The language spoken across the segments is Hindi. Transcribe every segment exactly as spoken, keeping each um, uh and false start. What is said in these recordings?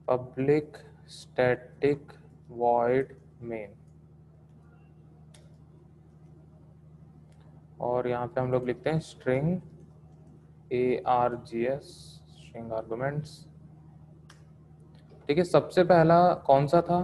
पब्लिक स्टैटिक वॉइड मेन, और यहाँ पे हम लोग लिखते हैं string A R G S, string arguments. ठीक है, सबसे पहला कौन सा था?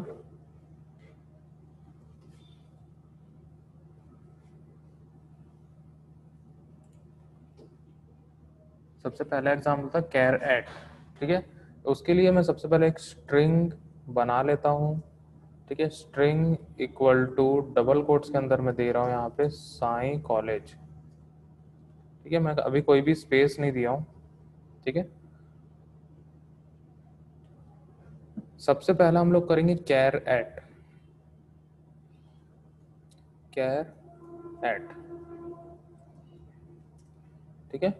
सबसे पहला एग्जाम्पल था कैर एट। ठीक है, उसके लिए मैं सबसे पहले एक स्ट्रिंग बना लेता हूँ। ठीक है, string equal to double quotes के अंदर मैं दे रहा हूँ यहाँ पे साई कॉलेज। ठीक है, मैं अभी कोई भी स्पेस नहीं दिया हूँ। ठीक है, सबसे पहला हम लोग करेंगे कैर एट, कैर एट। ठीक है,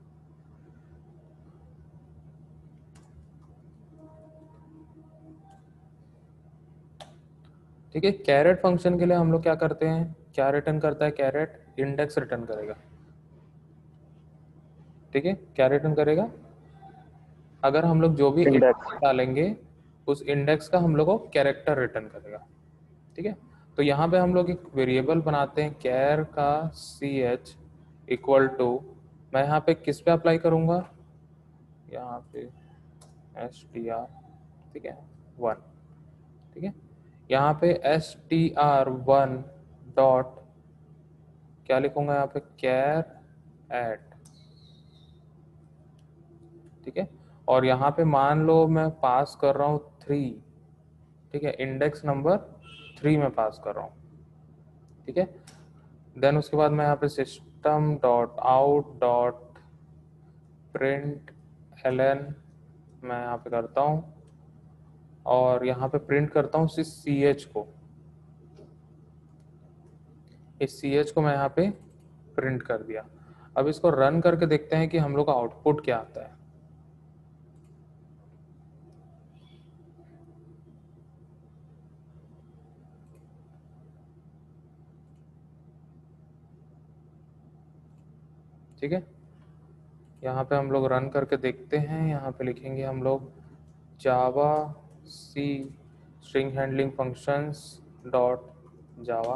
ठीक है, कैरेट फंक्शन के लिए हम लोग क्या करते हैं, क्या रिटर्न करता है कैरेट? इंडेक्स रिटर्न करेगा। ठीक है, क्या रिटर्न करेगा? अगर हम लोग जो भी इंडेक्स डालेंगे उस इंडेक्स का हम लोग को कैरेक्टर रिटर्न करेगा। ठीक है, तो यहाँ पे हम लोग एक वेरिएबल बनाते हैं कैर का सी एच इक्वल टू, मैं यहाँ पे किस पे अप्लाई करूँगा, यहाँ पे एस टी आर। ठीक है, वन। ठीक है, यहाँ पे S T R one dot क्या लिखूंगा यहाँ पे, कैर एट। ठीक है, और यहाँ पे मान लो मैं पास कर रहा हूँ थ्री। ठीक है, इंडेक्स नंबर थ्री में पास कर रहा हूँ। ठीक है, देन उसके बाद मैं यहाँ पे system dot out dot print L N मैं यहाँ पे करता हूँ, और यहाँ पे प्रिंट करता हूँ सी एच को। इस सी एच को मैं यहाँ पे प्रिंट कर दिया। अब इसको रन करके देखते हैं कि हम लोग का आउटपुट क्या आता है। ठीक है, यहाँ पे हम लोग रन करके देखते हैं। यहाँ पे लिखेंगे हम लोग Java C string handling functions dot Java.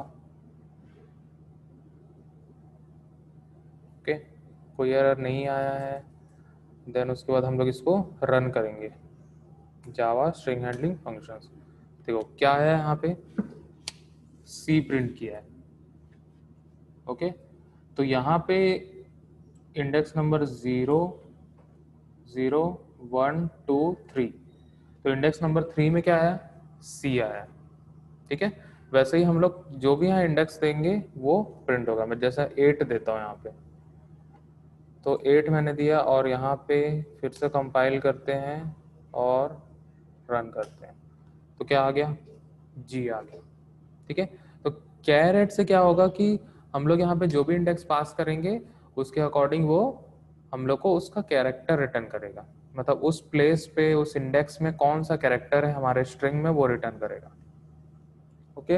Okay, कोई एरर नहीं आया है। देन उसके बाद हम लोग इसको रन करेंगे, जावा स्ट्रिंग हैंडलिंग फंक्शंस। देखो क्या है, यहाँ पे सी प्रिंट किया है। ओके, तो यहाँ पे index number zero zero one two three, तो इंडेक्स नंबर थ्री में क्या आया, सी आया। ठीक है, वैसे ही हम लोग जो भी यहाँ इंडेक्स देंगे वो प्रिंट होगा। मैं जैसा एट देता हूँ यहाँ पे, तो एट मैंने दिया, और यहाँ पे फिर से कंपाइल करते हैं और रन करते हैं, तो क्या आ गया, जी आ गया। ठीक है, तो कैरेट से क्या होगा कि हम लोग यहाँ पे जो भी इंडेक्स पास करेंगे उसके अकॉर्डिंग वो हम लोग को उसका कैरेक्टर रिटर्न करेगा। मतलब उस प्लेस पे उस इंडेक्स में कौन सा कैरेक्टर है हमारे स्ट्रिंग में वो रिटर्न करेगा। ओके,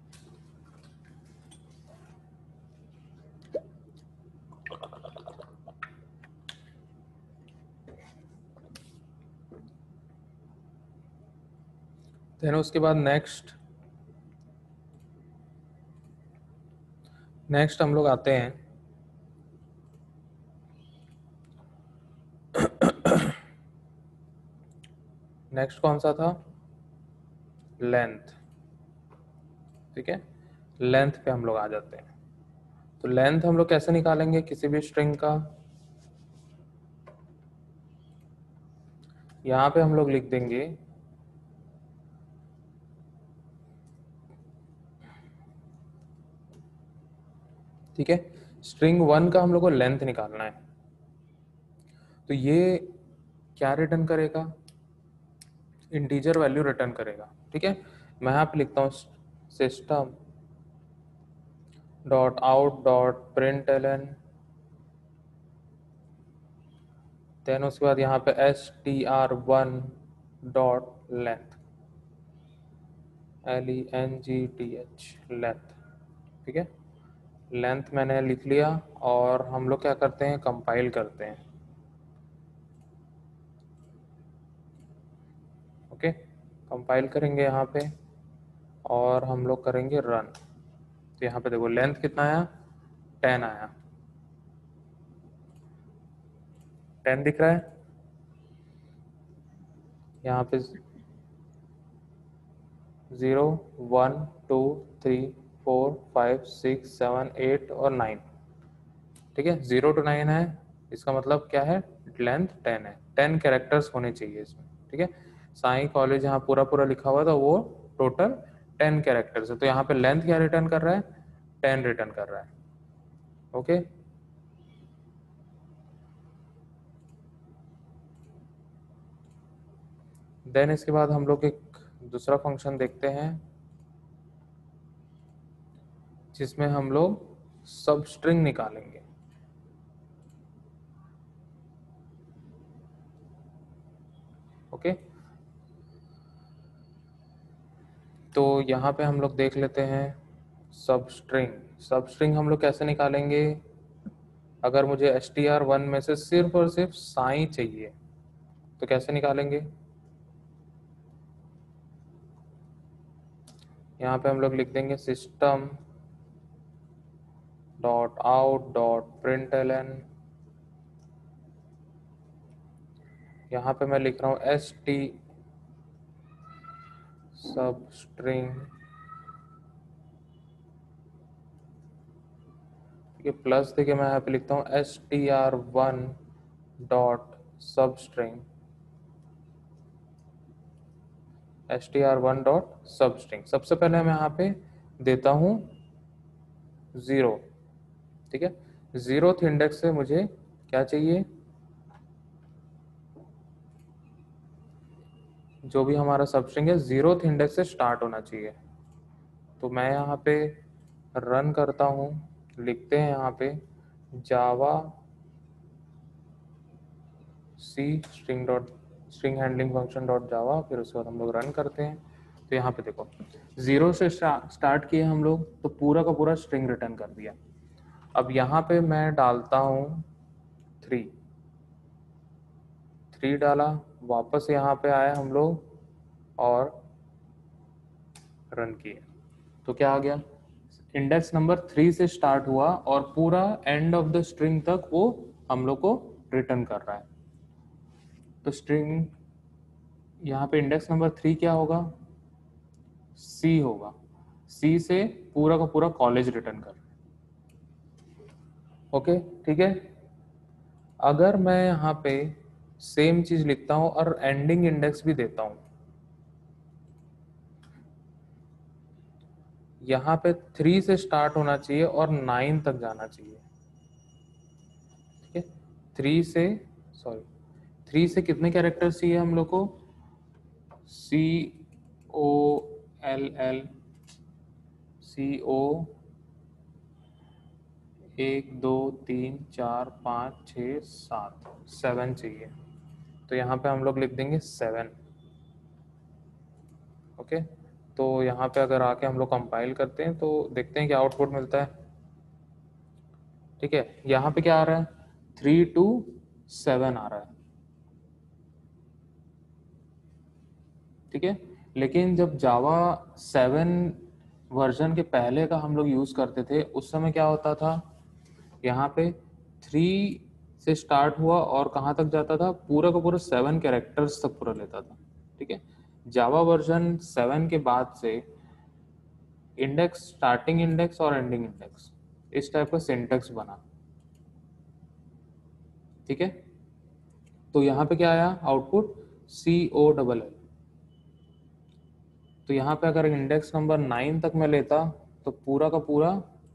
देन उसके बाद नेक्स्ट नेक्स्ट हम लोग आते हैं नेक्स्ट कौन सा था, लेंथ। ठीक है, लेंथ पे हम लोग आ जाते हैं। तो लेंथ हम लोग कैसे निकालेंगे किसी भी स्ट्रिंग का, यहाँ पे हम लोग लिख देंगे ठीक है, स्ट्रिंग वन का हम लोग को लेंथ निकालना है। तो ये क्या रिटर्न करेगा, इंटीजर वैल्यू रिटर्न करेगा। ठीक है, मैं यहाँ पे लिखता हूँ system dot out dot print L N, then उसके बाद यहाँ पे S T R one dot length, L E N G T H, length. ठीक है, लेंथ मैंने लिख लिया, और हम लोग क्या करते हैं, कंपाइल करते हैं। ओके, कंपाइल करेंगे यहाँ पे और हम लोग करेंगे रन। तो यहाँ पे देखो लेंथ कितना आया, टेन आया, टेन दिख रहा है यहाँ पे। Zero one two three four five six seven eight और नाइन, ठीक है, ज़ीरो टू नाइन है। इसका मतलब क्या है, लेंथ टेन है, टेन कैरेक्टर्स होने चाहिए इसमें, ठीक है। साई कॉलेज यहाँ पूरा पूरा लिखा हुआ था, वो टोटल टेन कैरेक्टर्स है। तो यहाँ पे लेंथ क्या रिटर्न कर रहा है, टेन रिटर्न कर रहा है। ओके, देन इसके बाद हम लोग एक दूसरा फंक्शन देखते हैं जिसमें हम लोग सब स्ट्रिंग निकालेंगे। ओके, तो यहाँ पे हम लोग देख लेते हैं सब स्ट्रिंग। सब स्ट्रिंग हम लोग कैसे निकालेंगे, अगर मुझे एस टी आर वन में से सिर्फ और सिर्फ साई चाहिए तो कैसे निकालेंगे। यहाँ पे हम लोग लिख देंगे system dot out dot print L N. यहाँ पे मैं लिख रहा हूँ एस टी सब स्ट्रिंग, ठीक है, प्लस देखिए मैं यहाँ पे लिखता हूँ S T R one dot substring, S T R one dot substring. सबसे पहले मैं यहाँ पे देता हूँ ज़ीरो, ठीक है, ज़ीरोथ इंडेक्स से मुझे क्या चाहिए, जो भी हमारा सब स्ट्रिंग है ज़ीरोथ इंडेक्स से स्टार्ट होना चाहिए। तो मैं यहाँ पे रन करता हूँ, लिखते हैं यहाँ पे Java C string dot string handling function dot Java, फिर उसके बाद हम लोग रन करते हैं। तो यहाँ पे देखो ज़ीरो से स्टार्ट किए हम लोग, तो पूरा का पूरा स्ट्रिंग रिटर्न कर दिया। अब यहाँ पे मैं डालता हूँ थ्री, थ्री डाला, वापस यहाँ पे आए हम लोग और रन किए। तो क्या आ गया, इंडेक्स नंबर थ्री से स्टार्ट हुआ और पूरा एंड ऑफ द स्ट्रिंग तक वो हम लोग को रिटर्न कर रहा है। तो स्ट्रिंग यहाँ पे इंडेक्स नंबर थ्री क्या होगा, सी होगा, सी से पूरा का पूरा कॉलेज रिटर्न कर। ओके, ठीक है। अगर मैं यहाँ पे सेम चीज लिखता हूँ और एंडिंग इंडेक्स भी देता हूँ, यहाँ पे थ्री से स्टार्ट होना चाहिए और नाइन तक जाना चाहिए, ठीक है। थ्री से सॉरी थ्री से कितने कैरेक्टर्स चाहिए हम लोग को, सी ओ एल एल सी ओ एक दो तीन चार पाँच छः सात, सेवन चाहिए। तो यहाँ पे हम लोग लिख देंगे सेवन। ओके, तो यहाँ पे अगर आके हम लोग कंपाइल करते हैं तो देखते हैं क्या आउटपुट मिलता है, ठीक है। यहाँ पे क्या आ रहा है, थ्री टू सेवन आ रहा है, ठीक है। लेकिन जब जावा सेवन वर्जन के पहले का हम लोग यूज करते थे उस समय क्या होता था, यहाँ पे थ्री से स्टार्ट हुआ और कहाँ तक जाता था, पूरा का पूरा सेवन कैरेक्टर्स तक पूरा लेता था, ठीक है। जावा वर्जन सेवन के बाद से इंडेक्स, स्टार्टिंग इंडेक्स और एंडिंग इंडेक्स, इस टाइप का सिंटेक्स बना, ठीक है। तो यहाँ पे क्या आया output, C O double L. तो यहाँ पे अगर इंडेक्स नंबर नाइन तक मैं लेता तो पूरा का पूरा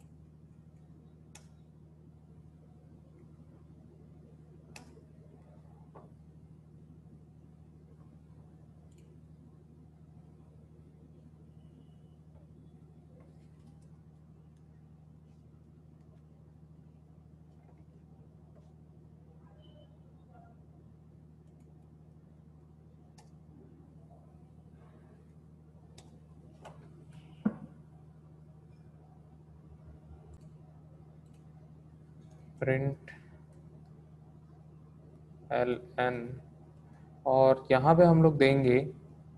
प्रिंट एल एन, और यहाँ पे हम लोग देंगे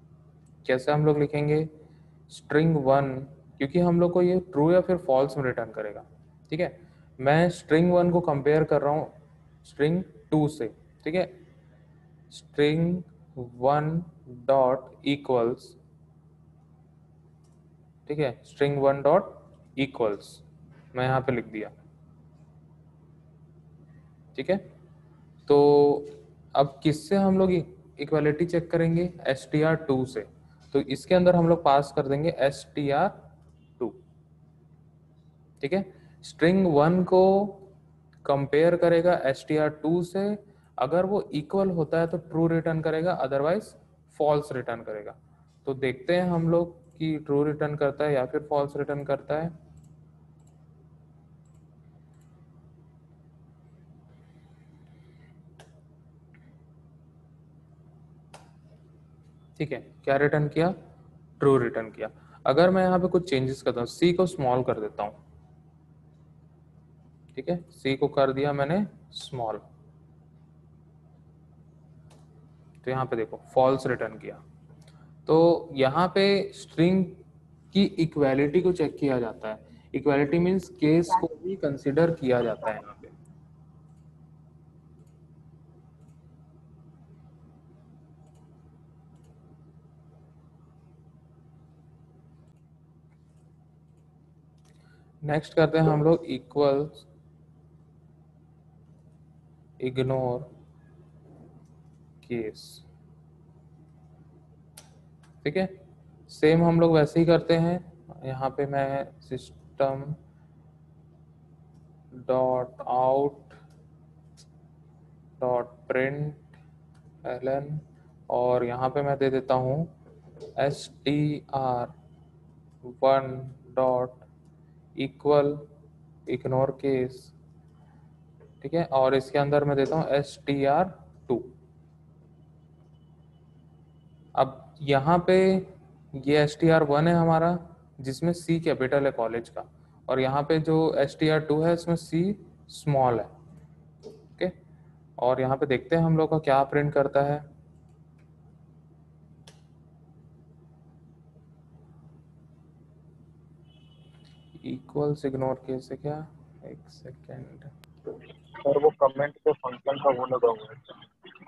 कैसे हम लोग लिखेंगे, स्ट्रिंग वन, क्योंकि हम लोग को ये ट्रू या फिर फॉल्स में रिटर्न करेगा, ठीक है। मैं स्ट्रिंग वन को कंपेयर कर रहा हूँ स्ट्रिंग टू से, ठीक है। स्ट्रिंग वन डॉट इक्वल्स, ठीक है, स्ट्रिंग वन डॉट इक्वल्स मैं यहाँ पे लिख दिया, ठीक है। तो अब किससे हम लोग इक्वालिटी चेक करेंगे, एस टी आर टू से। तो इसके अंदर हम लोग पास कर देंगे एस टी आर टू, ठीक है। स्ट्रिंग वन को कंपेयर करेगा एस टी आर टू से, अगर वो इक्वल होता है तो ट्रू रिटर्न करेगा, अदरवाइज फॉल्स रिटर्न करेगा। तो देखते हैं हम लोग कि ट्रू रिटर्न करता है या फिर फॉल्स रिटर्न करता है। ठीक है, क्या रिटर्न किया, ट्रू रिटर्न किया। अगर मैं यहाँ पे कुछ चेंजेस करता हूँ, सी को स्मॉल कर देता हूँ, ठीक है, सी को कर दिया मैंने स्मॉल, तो यहाँ पे देखो फॉल्स रिटर्न किया। तो यहाँ पे स्ट्रिंग की इक्वालिटी को चेक किया जाता है। इक्वालिटी मीन्स केस को भी कंसिडर किया जाता है यहाँ पे। नेक्स्ट करते हैं हम लोग इक्वल इग्नोर केस, ठीक है। सेम हम लोग वैसे ही करते हैं। यहाँ पे मैं system dot out dot print L N, और यहाँ पे मैं दे देता हूँ S T R one dot equal ignore case, ठीक है। और इसके अंदर मैं देता हूँ एस टी आर टू। अब यहाँ पे ये एस टी आर वन है हमारा, जिसमें सी कैपिटल है कॉलेज का, और यहाँ पे जो एस टी आर टू है इसमें सी स्मॉल है, ओके। और यहाँ पे देखते हैं हम लोग का क्या प्रिंट करता है। इक्वल्स इग्नोर केस है क्या, एक सेकेंड सर वो कमेंट के फंक्शन का वो लगा हुआ है।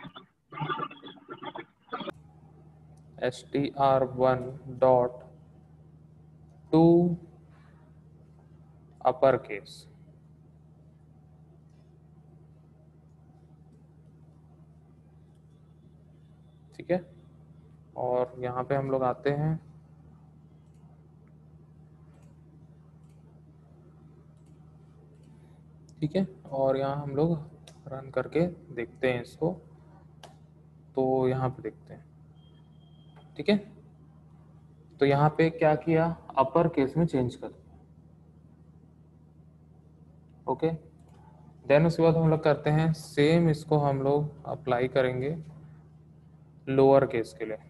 S T R one dot to upper case, ठीक है। और यहाँ पे हम लोग आते हैं, ठीक है, और यहाँ हम लोग रन करके देखते हैं इसको। तो यहाँ पे देखते हैं, ठीक है। तो यहाँ पे क्या किया, अपर केस में चेंज कर दिया, ओके। देन उसके बाद हम लोग करते हैं सेम, इसको हम लोग अप्लाई करेंगे लोअर केस के लिए।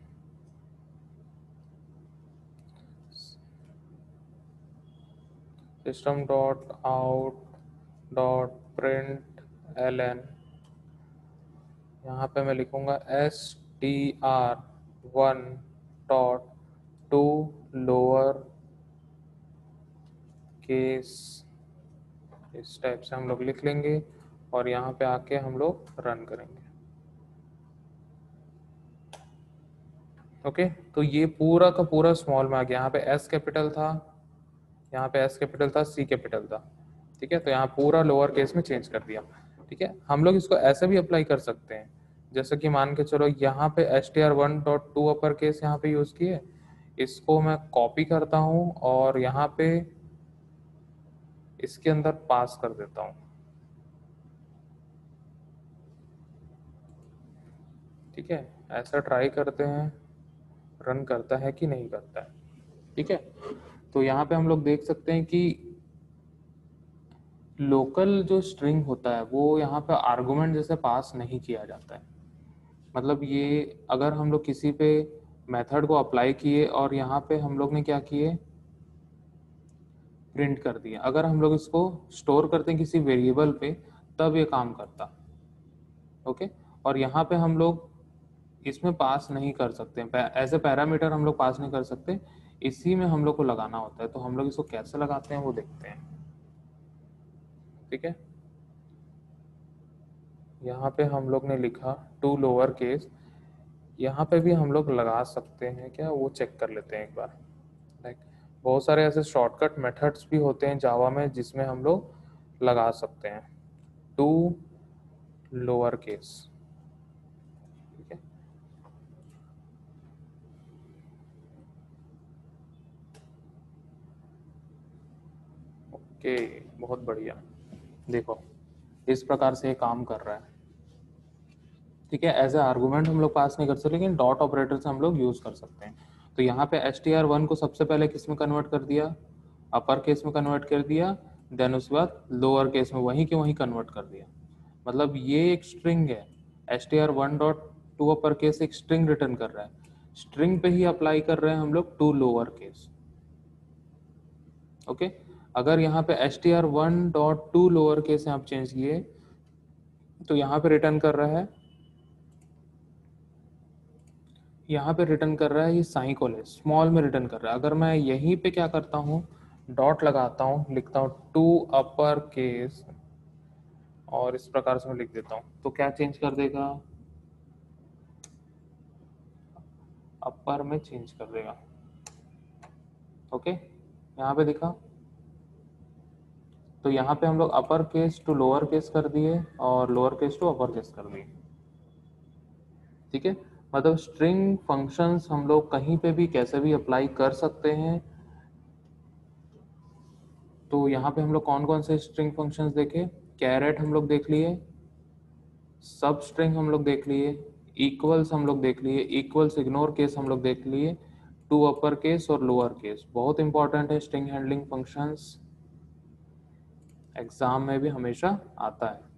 System dot out dot print L N, यहाँ पे मैं लिखूंगा S T R one dot to lower case, इस टाइप से हम लोग लिख लेंगे, और यहाँ पे आके हम लोग रन करेंगे, ओके। तो ये पूरा का पूरा स्मॉल में आ गया। यहाँ पे एस कैपिटल था, यहाँ पे एस कैपिटल था, सी कैपिटल था, ठीक है। तो यहाँ पूरा लोअर केस में चेंज कर दिया, ठीक है। हम लोग इसको ऐसे भी अप्लाई कर सकते हैं, जैसे कि मान के चलो यहाँ पे S T R one dot to upper case यहाँ पे यूज किए, इसको मैं कॉपी करता हूँ और यहाँ पे इसके अंदर पास कर देता हूँ, ठीक है। ऐसा ट्राई करते हैं रन करता है कि नहीं करता है, ठीक है। तो यहाँ पे हम लोग देख सकते हैं कि लोकल जो स्ट्रिंग होता है वो यहाँ पे आर्गुमेंट जैसे पास नहीं किया जाता है। मतलब ये अगर हम लोग किसी पे मेथड को अप्लाई किए और यहाँ पे हम लोग ने क्या किए, प्रिंट कर दिया। अगर हम लोग इसको स्टोर करते हैं किसी वेरिएबल पे, तब ये काम करता, ओके। और यहाँ पे हम लोग इसमें पास नहीं कर सकते, एज ए पैरामीटर हम लोग पास नहीं कर सकते, इसी में हम लोग को लगाना होता है। तो हम लोग इसको कैसे लगाते हैं वो देखते हैं, ठीक है। यहाँ पे हम लोग ने लिखा टू लोअर केस, यहाँ पे भी हम लोग लगा सकते हैं क्या, वो चेक कर लेते हैं एक बार। लाइक बहुत सारे ऐसे शॉर्टकट मेथड्स भी होते हैं जावा में जिसमें हम लोग लगा सकते हैं टू लोअर केस, ठीक है। ओके, बहुत बढ़िया। देखो इस प्रकार से ये काम कर रहा है, ठीक है। एज ए आर्गूमेंट हम लोग पास नहीं कर सकते, लेकिन डॉट ऑपरेटर से हम लोग यूज कर सकते हैं। तो यहाँ पे एस टी आर वन को सबसे पहले किस में कन्वर्ट कर दिया, अपर केस में कन्वर्ट कर दिया, देन उसके बाद लोअर केस में वहीं के वहीं कन्वर्ट कर दिया। मतलब ये एक स्ट्रिंग है, S T R one dot to upper case एक स्ट्रिंग रिटर्न कर रहा है, स्ट्रिंग पे ही अप्लाई कर रहे हैं हम लोग टू लोअर केस, ओके। अगर यहाँ पे S T R one dot to lower case आप चेंज किए तो यहाँ पे रिटर्न कर रहा है, यहाँ पे रिटर्न कर रहा है ये साइकोल है, स्मॉल में रिटर्न कर रहा है। अगर मैं यहीं पे क्या करता हूँ, डॉट लगाता हूँ, लिखता हूँ टू अपर केस और इस प्रकार से मैं लिख देता हूँ, तो क्या चेंज कर देगा, अपर में चेंज कर देगा, ओके। यहाँ पे दिखा, तो यहाँ पे हम लोग upper case to lower case कर दिए और lower case to upper case कर दिए, ठीक है। मतलब स्ट्रिंग फंक्शंस हम लोग कहीं पे भी कैसे भी अप्लाई कर सकते हैं। तो यहाँ पे हम लोग कौन कौन से स्ट्रिंग फंक्शंस देखे, कैरेट हम लोग देख लिए, सब स्ट्रिंग हम लोग देख लिए, इक्वल्स हम लोग देख लिए, इक्वल्स इग्नोर केस हम लोग देख लिए, टू अपर केस और लोअर केस। बहुत इंपॉर्टेंट है स्ट्रिंग हैंडलिंग फंक्शंस, एग्जाम में भी हमेशा आता है।